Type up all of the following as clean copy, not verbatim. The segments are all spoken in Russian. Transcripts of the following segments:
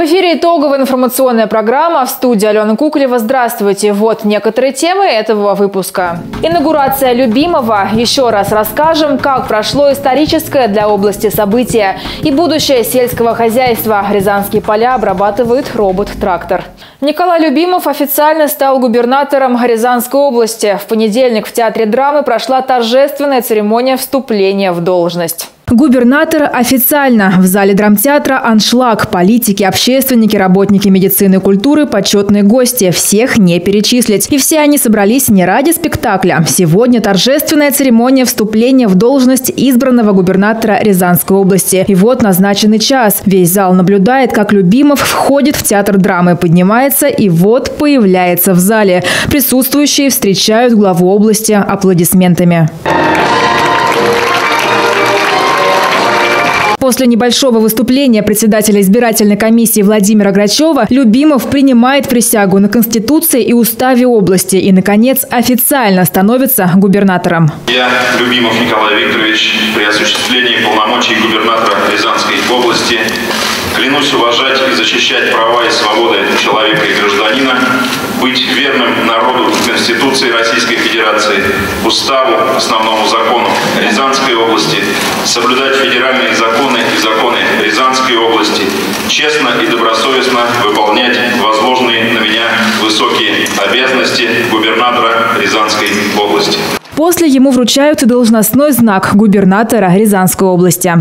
эфире итоговая информационная программа. В студии Алена Куколева. Здравствуйте. Вот некоторые темы этого выпуска. Инаугурация Любимова. Еще раз расскажем, как прошло историческое для области событие и будущее сельского хозяйства. Рязанские поля обрабатывает робот-трактор. Николай Любимов официально стал губернатором Рязанской области. В понедельник в Театре драмы прошла торжественная церемония вступления в должность. Губернатор официально. В зале драмтеатра аншлаг. Политики, общественники, работники медицины и культуры, почетные гости. Всех не перечислить. И все они собрались не ради спектакля. Сегодня торжественная церемония вступления в должность избранного губернатора Рязанской области. И вот назначенный час. Весь зал наблюдает, как Любимов входит в театр драмы, поднимается и вот появляется в зале. Присутствующие встречают главу области аплодисментами. После небольшого выступления председателя избирательной комиссии Владимира Грачева Любимов принимает присягу на Конституции и Уставе области и, наконец, официально становится губернатором. Я, Любимов Николай Викторович, при осуществлении полномочий губернатора Рязанской области клянусь уважать и защищать права и свободы человека и гражданина, быть верным народу, Конституции Российской Федерации, Уставу, основному закону Рязанской области, соблюдать федеральные законы и законы Рязанской области, честно и добросовестно выполнять возложенные на меня высокие обязанности губернатора Рязанской области. После ему вручают и должностной знак губернатора Рязанской области.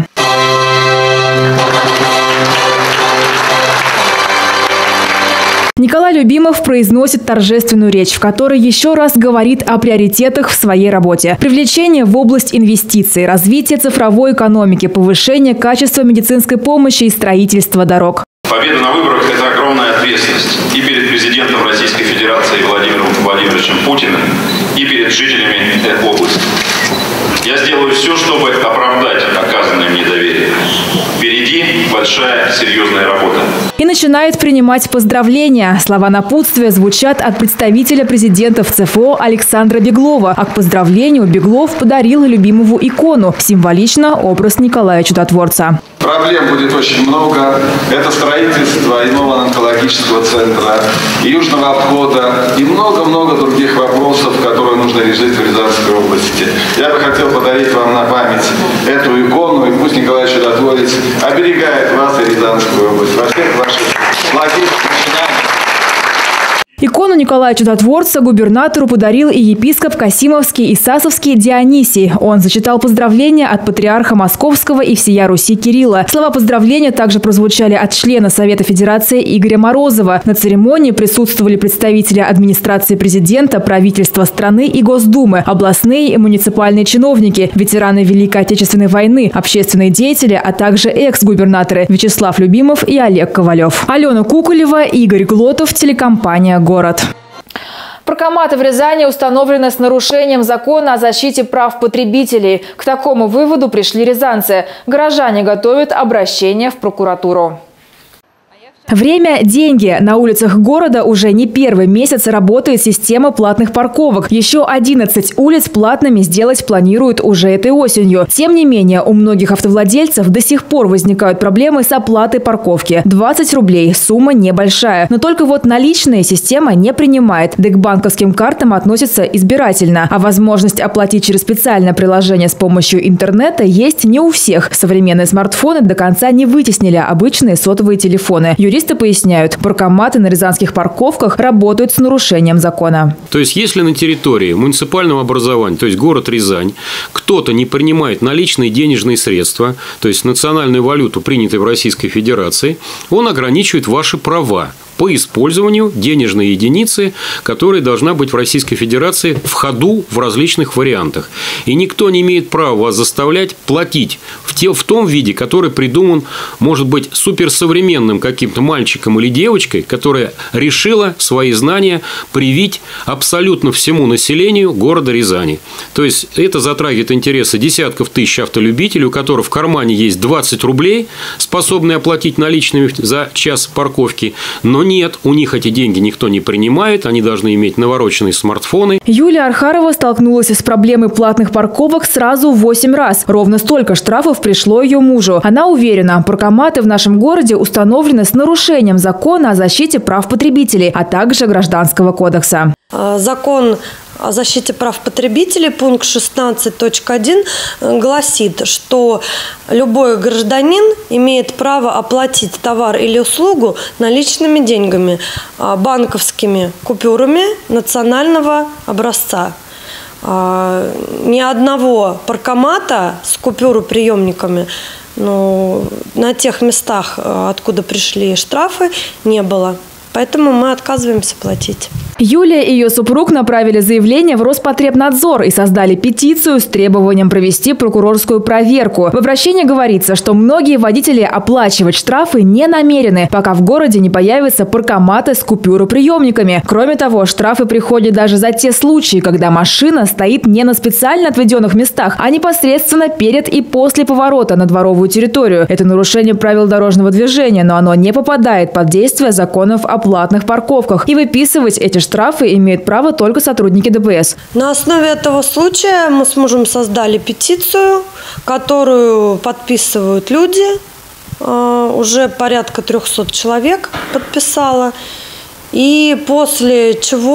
Николай Любимов произносит торжественную речь, в которой еще раз говорит о приоритетах в своей работе. Привлечение в область инвестиций, развитие цифровой экономики, повышение качества медицинской помощи и строительство дорог. Победа на выборах – это огромная ответственность и перед президентом Российской Федерации Владимиром Владимировичем Путиным, и перед жителями этой области. Я сделаю все, чтобы оправдать оказанное мне доверие. Впереди большая серьезная работа. И начинает принимать поздравления. Слова напутствия звучат от представителя президента в ЦФО Александра Беглова. А к поздравлению Беглов подарил Любимову икону. Символично образ Николая Чудотворца. Проблем будет очень много. Это строительство иного онкологического центра, южного обхода и много-много других вопросов, которые нужно решить в Рязанской области. Я бы хотел подарить вам на память эту икону, и пусть Николай Чудотворец оберегает вас и Рязанскую область во всех ваших благих начинаниях. Икону Николая Чудотворца губернатору подарил и епископ Касимовский и Сасовский Дионисий. Он зачитал поздравления от патриарха Московского и всея Руси Кирилла. Слова поздравления также прозвучали от члена Совета Федерации Игоря Морозова. На церемонии присутствовали представители администрации президента, правительства страны и Госдумы, областные и муниципальные чиновники, ветераны Великой Отечественной войны, общественные деятели, а также экс-губернаторы Вячеслав Любимов и Олег Ковалев. Алена Куколева, Игорь Глотов, телекомпания «Город». Паркоматы в Рязани установлены с нарушением закона о защите прав потребителей. К такому выводу пришли рязанцы. Горожане готовят обращение в прокуратуру. Время – деньги. На улицах города уже не первый месяц работает система платных парковок. Еще 11 улиц платными сделать планируют уже этой осенью. Тем не менее, у многих автовладельцев до сих пор возникают проблемы с оплатой парковки. 20 рублей – сумма небольшая. Но только вот наличные система не принимает. Да и к банковским картам относится избирательно. А возможность оплатить через специальное приложение с помощью интернета есть не у всех. Современные смартфоны до конца не вытеснили обычные сотовые телефоны. Юристы поясняют, паркоматы на рязанских парковках работают с нарушением закона. То есть, если на территории муниципального образования, то есть город Рязань, кто-то не принимает наличные денежные средства, то есть национальную валюту, принятую в Российской Федерации, он ограничивает ваши права по использованию денежной единицы, которая должна быть в Российской Федерации в ходу в различных вариантах. И никто не имеет права вас заставлять платить в том виде, который придуман, может быть, суперсовременным каким-то мальчиком или девочкой, которая решила свои знания привить абсолютно всему населению города Рязани. То есть, это затрагивает интересы десятков тысяч автолюбителей, у которых в кармане есть 20 рублей, способные оплатить наличными за час парковки, но нет, у них эти деньги никто не принимает, они должны иметь навороченные смартфоны. Юлия Архарова столкнулась с проблемой платных парковок сразу 8 раз. Ровно столько штрафов пришло ее мужу. Она уверена, паркоматы в нашем городе установлены с нарушением закона о защите прав потребителей, а также Гражданского кодекса. Закон о защите прав потребителей, пункт 16.1 гласит, что любой гражданин имеет право оплатить товар или услугу наличными деньгами, банковскими купюрами национального образца. Ни одного паркомата с купюроприемниками на тех местах, откуда пришли штрафы, не было. Поэтому мы отказываемся платить. Юлия и ее супруг направили заявление в Роспотребнадзор и создали петицию с требованием провести прокурорскую проверку. В обращении говорится, что многие водители оплачивать штрафы не намерены, пока в городе не появятся паркоматы с купюроприемниками. Кроме того, штрафы приходят даже за те случаи, когда машина стоит не на специально отведенных местах, а непосредственно перед и после поворота на дворовую территорию. Это нарушение правил дорожного движения, но оно не попадает под действие законов о платных парковках. И выписывать эти штрафы имеют право только сотрудники ДПС. На основе этого случая мы с мужем создали петицию, которую подписывают люди. Уже порядка 300 человек подписало. И после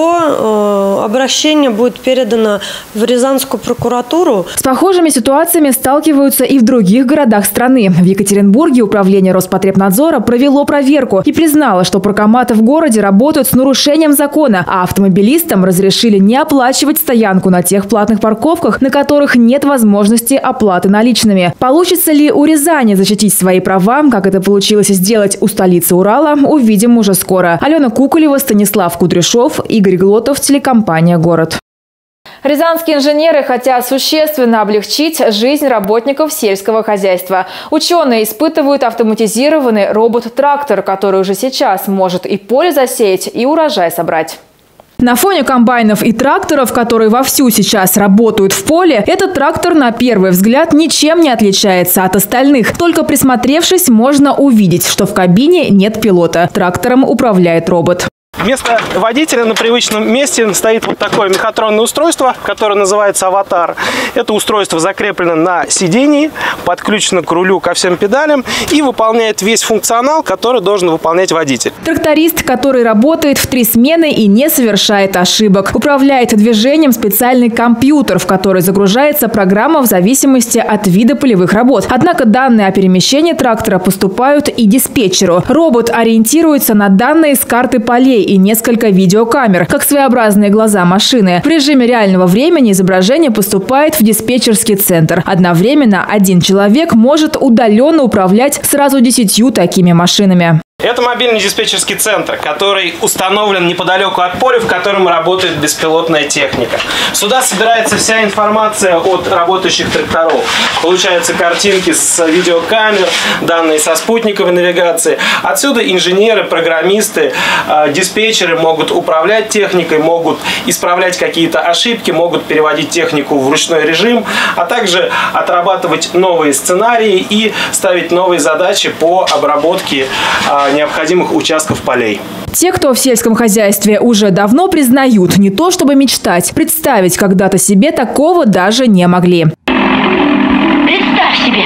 чего обращение будет передано в Рязанскую прокуратуру. С похожими ситуациями сталкиваются и в других городах страны. В Екатеринбурге управление Роспотребнадзора провело проверку и признало, что паркоматы в городе работают с нарушением закона, а автомобилистам разрешили не оплачивать стоянку на тех платных парковках, на которых нет возможности оплаты наличными. Получится ли у Рязани защитить свои права, как это получилось сделать у столицы Урала, увидим уже скоро. Алена Куколева, Станислав Кудряшов, Игорь Глотов, телекомпания «Город». Рязанские инженеры хотят существенно облегчить жизнь работников сельского хозяйства. Ученые испытывают автоматизированный робот-трактор, который уже сейчас может и поле засеять, и урожай собрать. На фоне комбайнов и тракторов, которые вовсю сейчас работают в поле, этот трактор на первый взгляд ничем не отличается от остальных. Только присмотревшись, можно увидеть, что в кабине нет пилота. Трактором управляет робот. Вместо водителя на привычном месте стоит вот такое мехатронное устройство, которое называется «Аватар». Это устройство закреплено на сидении, подключено к рулю, ко всем педалям и выполняет весь функционал, который должен выполнять водитель. Тракторист, который работает в 3 смены и не совершает ошибок. Управляет движением специальный компьютер, в который загружается программа в зависимости от вида полевых работ. Однако данные о перемещении трактора поступают и диспетчеру. Робот ориентируется на данные с карты полей и несколько видеокамер, как своеобразные глаза машины. В режиме реального времени изображение поступает в диспетчерский центр. Одновременно один человек может удаленно управлять сразу 10 такими машинами. Это мобильный диспетчерский центр, который установлен неподалеку от поля, в котором работает беспилотная техника. Сюда собирается вся информация от работающих тракторов. Получаются картинки с видеокамер, данные со спутниковой навигации. Отсюда инженеры, программисты, диспетчеры могут управлять техникой, могут исправлять какие-то ошибки, могут переводить технику в ручной режим, а также отрабатывать новые сценарии и ставить новые задачи по обработке необходимых участков полей. Те, кто в сельском хозяйстве уже давно признают, не то чтобы мечтать, представить когда-то себе такого даже не могли. Представь себе,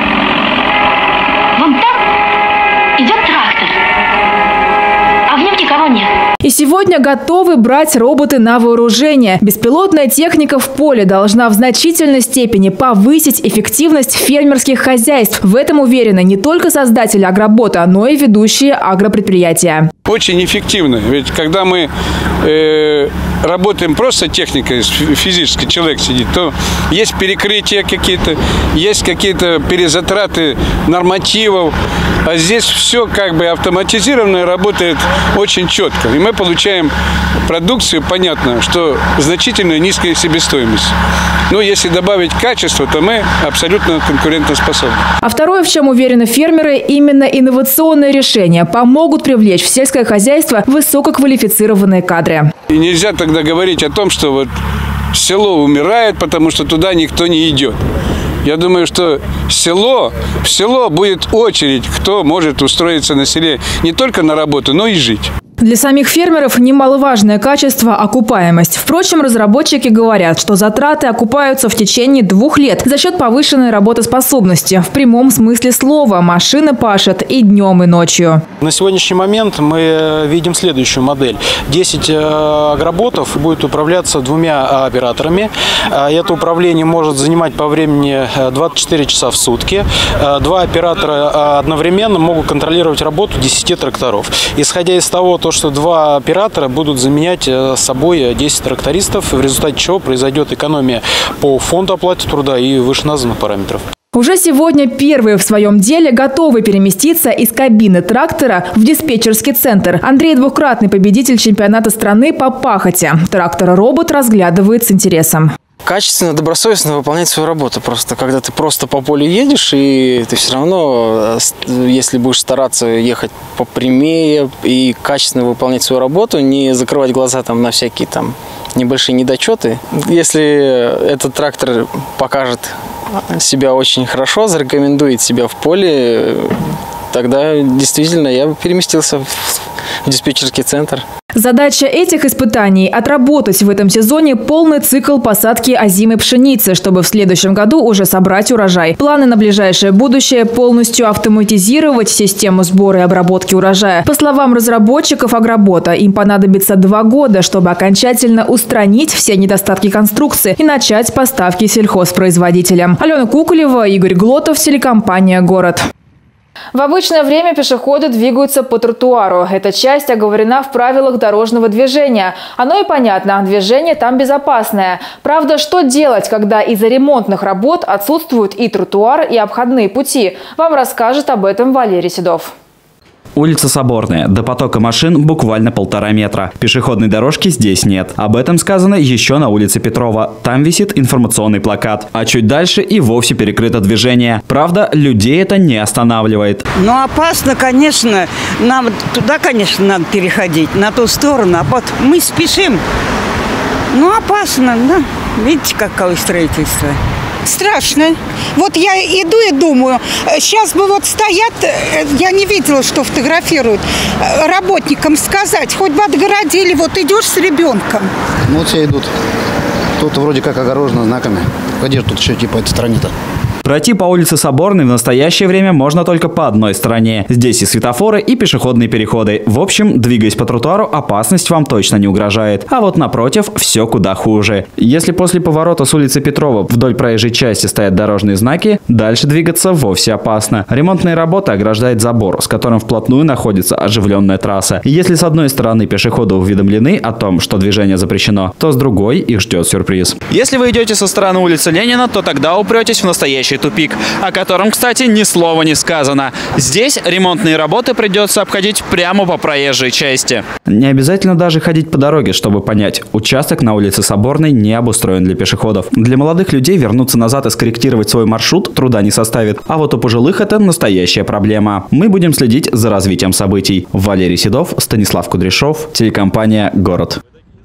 вон там идет трактор, а в нем никого нет. И сегодня готовы брать роботы на вооружение. Беспилотная техника в поле должна в значительной степени повысить эффективность фермерских хозяйств. В этом уверены не только создатели агробота, но и ведущие агропредприятия. Очень эффективно. Ведь когда мы работаем просто техникой, физически человек сидит, то есть перекрытия какие-то, есть какие-то перезатраты нормативов. А здесь все как бы автоматизированно, работает очень четко. И мы получаем продукцию, понятно, что значительно низкая себестоимость. Но если добавить качество, то мы абсолютно конкурентоспособны. А второе, в чем уверены фермеры, именно инновационные решения помогут привлечь в сельское хозяйство высококвалифицированные кадры. И нельзя тогда говорить о том, что вот село умирает, потому что туда никто не идет. Я думаю, что в село будет очередь, кто может устроиться на селе не только на работу, но и жить. Для самих фермеров немаловажное качество – окупаемость. Впрочем, разработчики говорят, что затраты окупаются в течение 2 лет за счет повышенной работоспособности. В прямом смысле слова – машина пашет и днем, и ночью. На сегодняшний момент мы видим следующую модель. 10 агроботов будет управляться 2 операторами. Это управление может занимать по времени 24 часа в сутки. 2 оператора одновременно могут контролировать работу 10 тракторов. Исходя из того, что 2 оператора будут заменять собой 10 трактористов, в результате чего произойдет экономия по фонду оплаты труда и вышеназванных параметров. Уже сегодня первые в своем деле готовы переместиться из кабины трактора в диспетчерский центр. Андрей – двукратный победитель чемпионата страны по пахоте. Трактор-робот разглядывает с интересом. Качественно, добросовестно выполнять свою работу. Просто когда ты просто по полю едешь, и ты все равно, если будешь стараться ехать попрямее и качественно выполнять свою работу, не закрывать глаза там на всякие там небольшие недочеты. Если этот трактор покажет себя очень хорошо, зарекомендует себя в поле, тогда действительно я бы переместился в диспетчерский центр. Задача этих испытаний – отработать в этом сезоне полный цикл посадки озимой пшеницы, чтобы в следующем году уже собрать урожай. Планы на ближайшее будущее – полностью автоматизировать систему сбора и обработки урожая. По словам разработчиков агробота, им понадобится 2 года, чтобы окончательно устранить все недостатки конструкции и начать поставки сельхозпроизводителям. Алена Куколева, Игорь Глотов, телекомпания «Город». В обычное время пешеходы двигаются по тротуару. Эта часть оговорена в правилах дорожного движения. Оно и понятно, движение там безопасное. Правда, что делать, когда из-за ремонтных работ отсутствуют и тротуар, и обходные пути? Вам расскажет об этом Валерий Седов. Улица Соборная. До потока машин буквально 1,5 метра. Пешеходной дорожки здесь нет. Об этом сказано еще на улице Петрова. Там висит информационный плакат. А чуть дальше и вовсе перекрыто движение. Правда, людей это не останавливает. Ну, опасно, конечно. Нам туда, конечно, надо переходить, на ту сторону. А вот мы спешим. Ну, опасно, да. Видите, какое строительство. Страшно. Вот я иду и думаю, сейчас бы вот стоят, я не видела, что фотографируют, работникам сказать, хоть бы отгородили, вот идешь с ребенком. Ну вот все идут. Тут вроде как огорожено знаками. Где же тут еще типа этой стране-то? Пройти по улице Соборной в настоящее время можно только по одной стороне. Здесь и светофоры, и пешеходные переходы. В общем, двигаясь по тротуару, опасность вам точно не угрожает. А вот напротив, все куда хуже. Если после поворота с улицы Петрова вдоль проезжей части стоят дорожные знаки, дальше двигаться вовсе опасно. Ремонтные работы ограждает забор, с которым вплотную находится оживленная трасса. И если с одной стороны пешеходы уведомлены о том, что движение запрещено, то с другой их ждет сюрприз. Если вы идете со стороны улицы Ленина, то тогда упретесь в настоящий тупик, о котором, кстати, ни слова не сказано. Здесь ремонтные работы придется обходить прямо по проезжей части. Не обязательно даже ходить по дороге, чтобы понять, участок на улице Соборной не обустроен для пешеходов. Для молодых людей вернуться назад и скорректировать свой маршрут труда не составит. А вот у пожилых это настоящая проблема. Мы будем следить за развитием событий. Валерий Седов, Станислав Кудряшов, телекомпания «Город».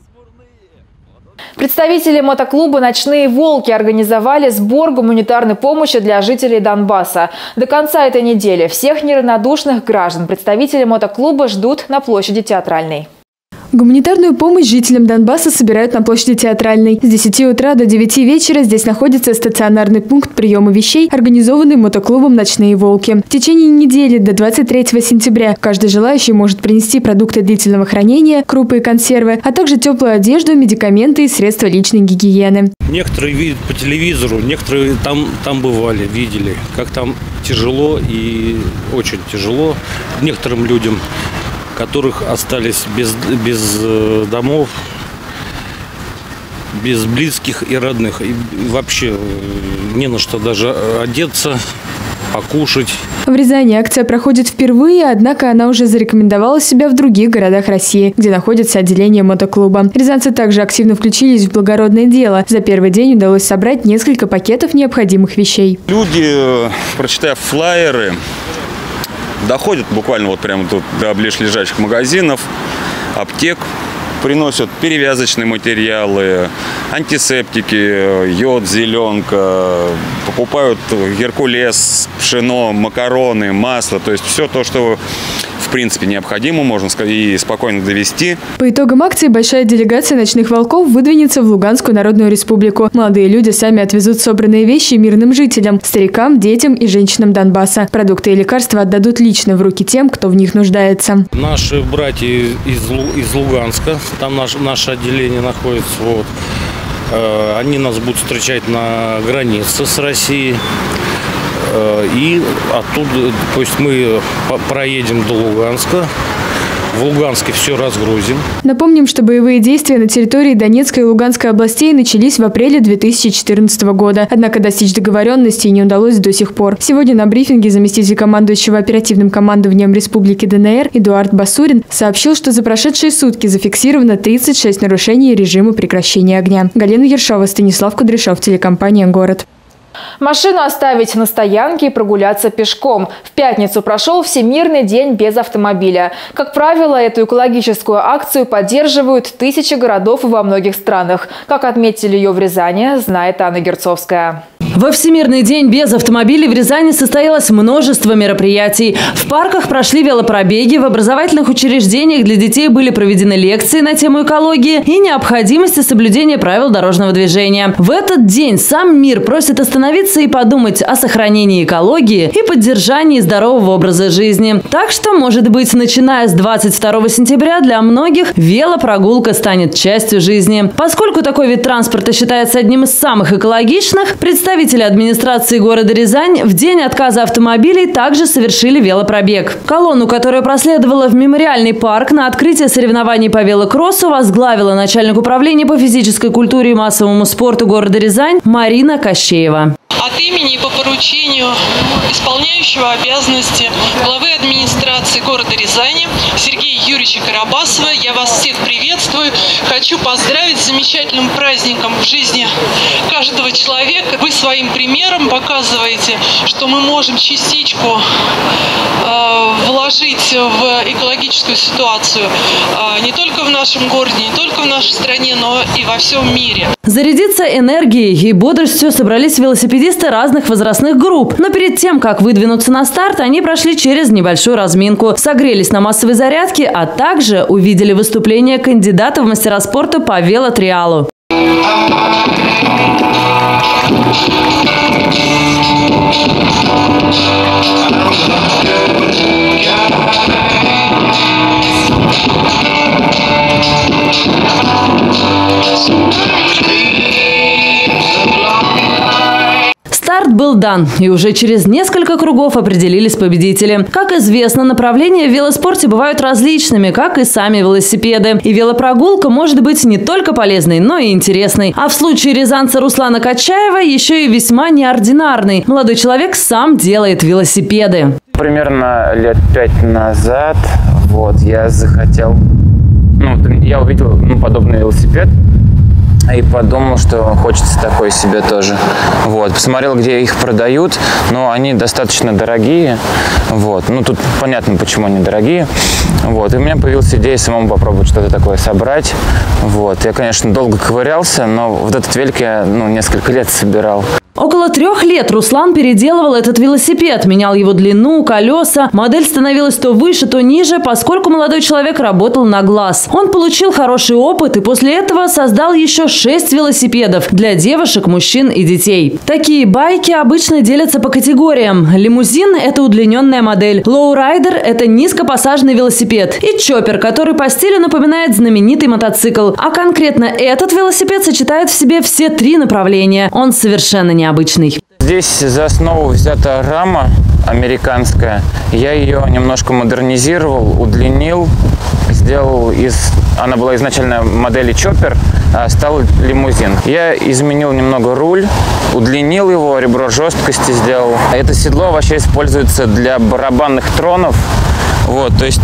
Представители мотоклуба «Ночные волки» организовали сбор гуманитарной помощи для жителей Донбасса. До конца этой недели всех неравнодушных граждан представители мотоклуба ждут на площади Театральной. Гуманитарную помощь жителям Донбасса собирают на площади Театральной. С 10 утра до 9 вечера здесь находится стационарный пункт приема вещей, организованный мотоклубом «Ночные волки». В течение недели до 23 сентября каждый желающий может принести продукты длительного хранения, крупы и консервы, а также теплую одежду, медикаменты и средства личной гигиены. Некоторые видят по телевизору, некоторые там бывали, видели, как там тяжело и очень тяжело некоторым людям, которых остались без домов, без близких и родных. И вообще не на что даже одеться, покушать. В Рязани акция проходит впервые, однако она уже зарекомендовала себя в других городах России, где находится отделение мотоклуба. Рязанцы также активно включились в благородное дело. За первый день удалось собрать несколько пакетов необходимых вещей. Люди, прочитав флаеры, доходят буквально вот прямо тут до ближайших магазинов, аптек, приносят перевязочные материалы, антисептики, йод, зеленка, покупают геркулес, пшено, макароны, масло, то есть все то, что в принципе, необходимо, можно сказать, и спокойно довести. По итогам акции большая делегация «Ночных волков» выдвинется в Луганскую Народную Республику. Молодые люди сами отвезут собранные вещи мирным жителям, старикам, детям и женщинам Донбасса. Продукты и лекарства отдадут лично в руки тем, кто в них нуждается. Наши братья из Луганска, там наше отделение находится, вот, они нас будут встречать на границе с Россией. И оттуда, то есть мы проедем до Луганска. В Луганске все разгрузим. Напомним, что боевые действия на территории Донецкой и Луганской областей начались в апреле 2014 года. Однако достичь договоренности не удалось до сих пор. Сегодня на брифинге заместитель командующего оперативным командованием Республики ДНР Эдуард Басурин сообщил, что за прошедшие сутки зафиксировано 36 нарушений режима прекращения огня. Галина Ершова, Станислав Кудряшов, телекомпания «Город». Машину оставить на стоянке и прогуляться пешком. В пятницу прошел Всемирный день без автомобиля. Как правило, эту экологическую акцию поддерживают тысячи городов во многих странах. Как отметили ее в Рязани, знает Анна Герцовская. Во Всемирный день без автомобилей в Рязани состоялось множество мероприятий. В парках прошли велопробеги, в образовательных учреждениях для детей были проведены лекции на тему экологии и необходимости соблюдения правил дорожного движения. В этот день сам мир просит остановиться и подумать о сохранении экологии и поддержании здорового образа жизни. Так что, может быть, начиная с 22 сентября для многих велопрогулка станет частью жизни. Поскольку такой вид транспорта считается одним из самых экологичных, представители администрации города Рязань в день отказа автомобилей также совершили велопробег. Колонну, которая проследовала в мемориальный парк на открытие соревнований по велокроссу, возглавила начальник управления по физической культуре и массовому спорту города Рязань Марина Кощеева. От имени и по поручению исполняющего обязанности главы администрации города Рязани Сергея Юрьевича Карабасова я вас всех приветствую. Хочу поздравить с замечательным праздником в жизни каждого человека. Вы своим примером показываете, что мы можем частичку вложить в экологическую ситуацию не только в нашем городе, не только в нашей стране, но и во всем мире. Зарядиться энергией и бодростью собрались велосипедисты разных возрастных групп. Но перед тем, как выдвинуться на старт, они прошли через небольшую разминку, согрелись на массовой зарядке, а также увидели выступление кандидата в мастера спорта по велотриалу. Старт был дан, и уже через несколько кругов определились победители. Как известно, направления в велоспорте бывают различными, как и сами велосипеды. И велопрогулка может быть не только полезной, но и интересной. А в случае рязанца Руслана Качаева еще и весьма неординарной. Молодой человек сам делает велосипеды. Примерно лет 5 назад я захотел, я увидел подобный велосипед. И подумал, что хочется такой себе тоже. Посмотрел, где их продают, но они достаточно дорогие. Тут понятно, почему они дорогие. И у меня появилась идея самому попробовать что-то такое собрать. Я, конечно, долго ковырялся, но этот велик я несколько лет собирал. Около 3 лет Руслан переделывал этот велосипед, менял его длину, колеса. Модель становилась то выше, то ниже, поскольку молодой человек работал на глаз. Он получил хороший опыт и после этого создал еще 6 велосипедов для девушек, мужчин и детей. Такие байки обычно делятся по категориям. Лимузин – это удлиненная модель, лоурайдер – это низкопассажный велосипед и чоппер, который по стилю напоминает знаменитый мотоцикл. А конкретно этот велосипед сочетает в себе все 3 направления. Он совершенно необычный. Здесь за основу взята рама американская. Я ее немножко модернизировал, удлинил, сделал она была изначально модели чоппер, а стал лимузин. Я изменил немного руль, удлинил его, ребро жесткости сделал. Это седло вообще используется для барабанных тронов. То есть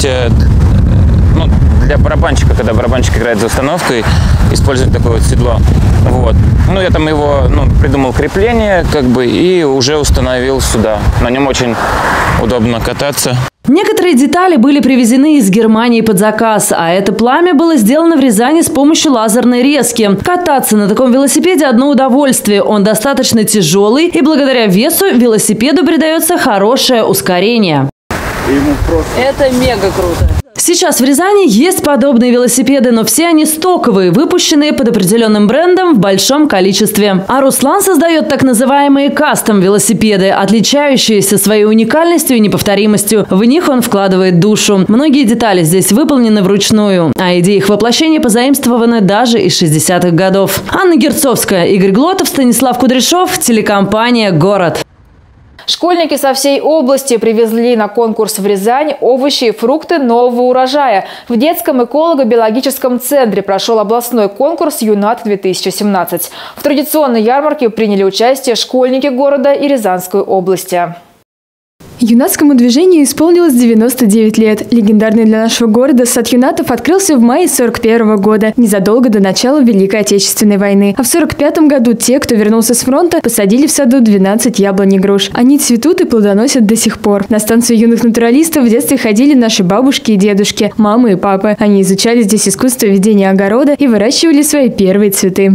для барабанщика, когда барабанщик играет за установкой, используют такое седло. Я там его придумал крепление, и уже установил сюда. На нем очень удобно кататься. Некоторые детали были привезены из Германии под заказ, а это пламя было сделано в Рязани с помощью лазерной резки. Кататься на таком велосипеде – одно удовольствие. Он достаточно тяжелый, и благодаря весу велосипеду придается хорошее ускорение. ему просто... Это мега круто. Сейчас в Рязани есть подобные велосипеды, но все они стоковые, выпущенные под определенным брендом в большом количестве. А Руслан создает так называемые кастом-велосипеды, отличающиеся своей уникальностью и неповторимостью. В них он вкладывает душу. Многие детали здесь выполнены вручную, а идеи их воплощения позаимствованы даже из 60-х годов. Анна Герцовская, Игорь Глотов, Станислав Кудряшов, телекомпания «Город». Школьники со всей области привезли на конкурс в Рязань овощи и фрукты нового урожая. В детском эколого-биологическом центре прошел областной конкурс «Юнат-2017». В традиционной ярмарке приняли участие школьники города и Рязанской области. Юнатскому движению исполнилось 99 лет. Легендарный для нашего города сад юнатов открылся в мае 1941 года, незадолго до начала Великой Отечественной войны. А в 1945 году те, кто вернулся с фронта, посадили в саду 12 яблонь и груш. Они цветут и плодоносят до сих пор. На станцию юных натуралистов в детстве ходили наши бабушки и дедушки, мамы и папы. Они изучали здесь искусство ведения огорода и выращивали свои первые цветы.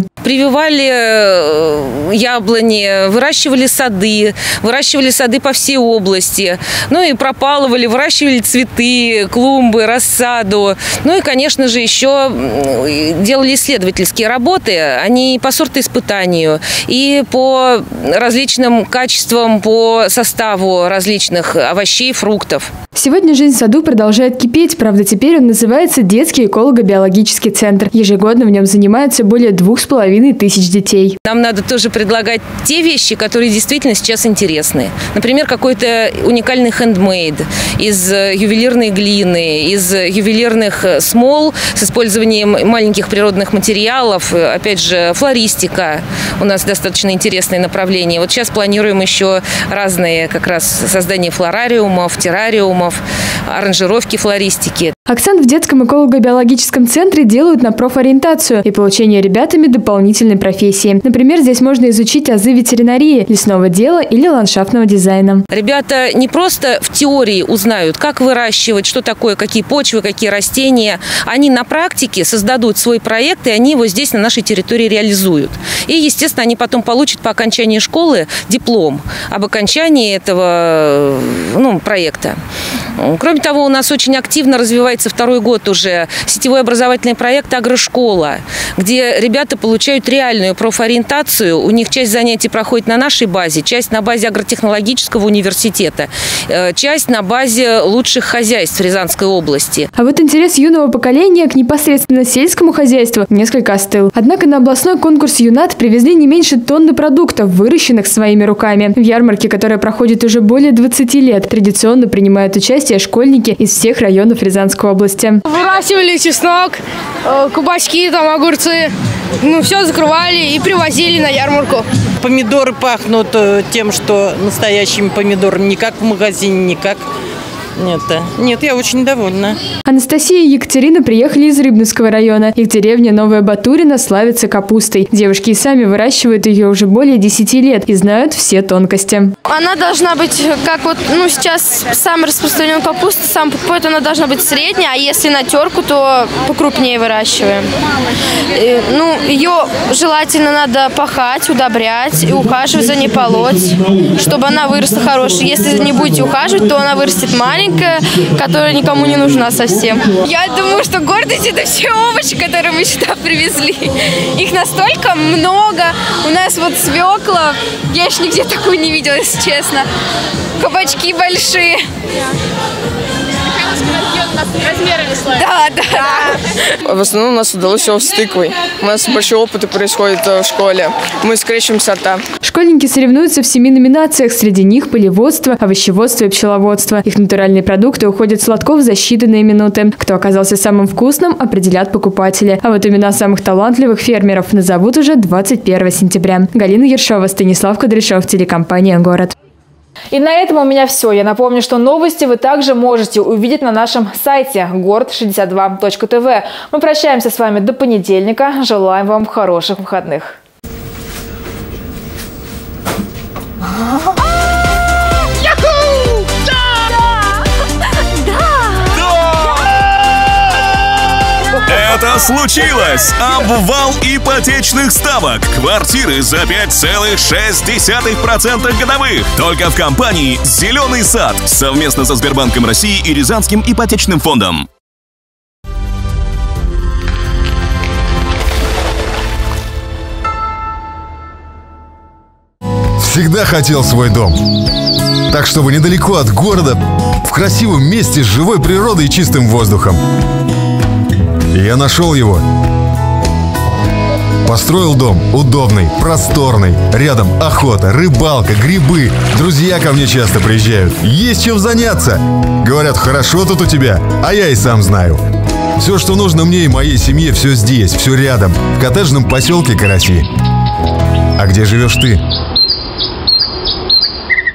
Прививали яблони, выращивали сады по всей области. Ну и пропалывали, выращивали цветы, клумбы, рассаду. Ну и, конечно же, еще делали исследовательские работы. Они по сортоиспытанию и по различным качествам, по составу различных овощей, фруктов. Сегодня жизнь в саду продолжает кипеть, правда, теперь он называется Детский эколого-биологический центр. Ежегодно в нем занимаются более 2500 детей. Нам надо тоже предлагать те вещи, которые действительно сейчас интересны. Например, какой-то уникальный хендмейд из ювелирной глины, из ювелирных смол с использованием маленьких природных материалов. Опять же, флористика у нас достаточно интересное направление. Вот сейчас планируем еще разные как раз создание флорариумов, террариумов, аранжировки флористики. Акцент в детском эколого-биологическом центре делают на профориентацию и получение ребятами дополнительной профессии. Например, здесь можно изучить азы ветеринарии, лесного дела или ландшафтного дизайна. Ребята не просто в теории узнают, как выращивать, что такое, какие почвы, какие растения. Они на практике создадут свой проект, и они его здесь, на нашей территории, реализуют. И, естественно, они потом получат по окончании школы диплом об окончании этого проекта. Кроме того, у нас очень активно развивается второй год уже сетевой образовательный проект «Агрошкола», где ребята получают реальную профориентацию. У них часть занятий проходит на нашей базе, часть на базе агротехнологического университета, часть на базе лучших хозяйств Рязанской области. А вот интерес юного поколения к непосредственно сельскому хозяйству несколько остыл. Однако на областной конкурс «Юнат» привезли не меньше тонны продуктов, выращенных своими руками. В ярмарке, которая проходит уже более 20 лет, традиционно принимают участие школьники из всех районов Рязанской области. Выращивали чеснок, кабачки, огурцы. Мы все закрывали и привозили на ярмарку. Помидоры пахнут тем, что настоящими помидорами, не как в магазине, не как... Нет, я очень довольна. Анастасия и Екатерина приехали из Рыбновского района. Их деревня Новая Батурина славится капустой. Девушки и сами выращивают ее уже более 10 лет и знают все тонкости. Она должна быть, как сейчас самый распространенный капуста, сам покупает, она должна быть средняя, а если на терку, то покрупнее выращиваем. Ее желательно надо пахать, удобрять и ухаживать за ней, полоть, чтобы она выросла хорошей. Если не будете ухаживать, то она вырастет маленькая, которая никому не нужна совсем. Я думаю, что гордость — это все овощи, которые мы сюда привезли. Их настолько много. У нас свекла, я еще нигде такую не видела, если честно. Кабачки большие. Да. В основном у нас удалось все с тыквой. У нас большой опыт происходит в школе. Мы скрещиваем сорта. Школьники соревнуются в 7 номинациях. Среди них полеводство, овощеводство и пчеловодство. Их натуральные продукты уходят с лотков за считанные минуты. Кто оказался самым вкусным, определят покупатели. А вот имена самых талантливых фермеров назовут уже 21 сентября. Галина Ершова, Станислав Кудряшов, телекомпания «Город». И на этом у меня все. Я напомню, что новости вы также можете увидеть на нашем сайте город62.тв. Мы прощаемся с вами до понедельника. Желаем вам хороших выходных. Это случилось! Обвал ипотечных ставок. Квартиры за 5,6% годовых. Только в компании «Зеленый сад» совместно со Сбербанком России и Рязанским ипотечным фондом. Всегда хотел свой дом. Так, чтобы недалеко от города, в красивом месте с живой природой и чистым воздухом. И я нашел его. Построил дом удобный, просторный. Рядом охота, рыбалка, грибы. Друзья ко мне часто приезжают. Есть чем заняться. Говорят, хорошо тут у тебя, а я и сам знаю. Все, что нужно мне и моей семье, все здесь, все рядом. В коттеджном поселке Караси. А где живешь ты?